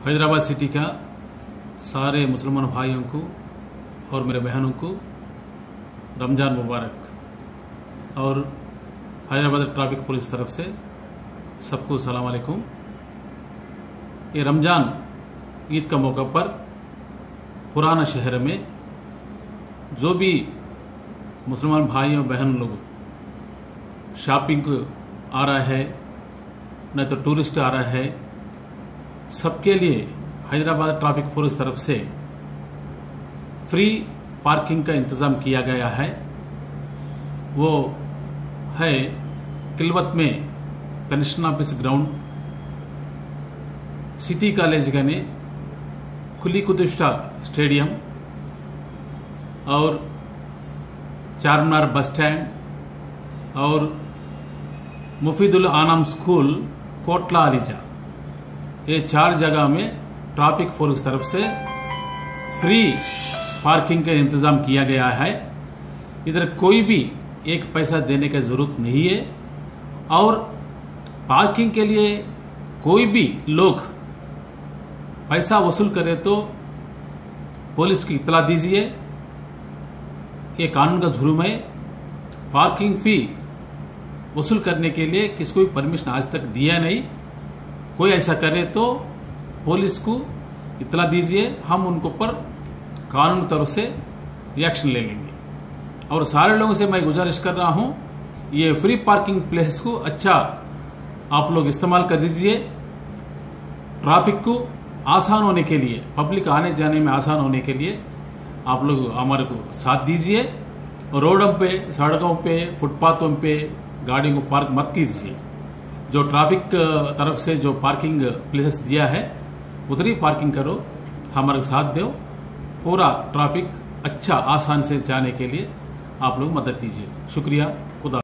Hyderabad city का सारे मुसलमान भाइयों को और मेरे बहनों को रमज़ान मुबारक। और हैदराबाद ट्रैफिक पुलिस तरफ से सबको सलाम अलैकुम। ये रमज़ान ईद का मौका पर पुराना शहर में जो भी मुसलमान भाई और बहन लोग शॉपिंग को आ रहा है, नहीं तो टूरिस्ट आ रहा है, सबके लिए हैदराबाद ट्रैफिक पुलिस तरफ से फ्री पार्किंग का इंतजाम किया गया है। वो है किलवत में pension office ground, city college गने, कुली कुतुब स्टेडियम और चारमीनार बस स्टैंड और मुफीदुल आनाम स्कूल कोटला अलीजा, ये 4 जगह में ट्रैफिक पुलिस तरफ से फ्री पार्किंग का इंतजाम किया गया है। इधर कोई भी एक पैसा देने की जरूरत नहीं है और पार्किंग के लिए कोई भी लोग पैसा वसूल करे तो पुलिस की इत्तला दीजिए। ये कानून का जुर्म है। पार्किंग फी वसूल करने के लिए किसको भी परमिशन आज तक दिया नहीं। कोई ऐसा करे तो पुलिस को इत्तला दीजिए, हम उनको पर कानून तरफ से रिएक्शन ले लेंगे। और सारे लोगों से मैं गुजारिश कर रहा हूं, ये फ्री पार्किंग प्लेस को अच्छा आप लोग इस्तेमाल कर दीजिए। ट्रैफिक को आसान होने के लिए, पब्लिक आने जाने में आसान होने के लिए आप लोग हमारे को साथ दीजिए। रोडों पे, सड़कों पे, फुटपाथों पे गाड़ियों को पार्क मत कीजिए। जो ट्रैफिक तरफ से जो पार्किंग प्लेसेस दिया है उधर ही पार्किंग करो, हमारे साथ दो। पूरा ट्रैफिक अच्छा आसान से जाने के लिए आप लोग मदद दीजिए। शुक्रिया। खुदा।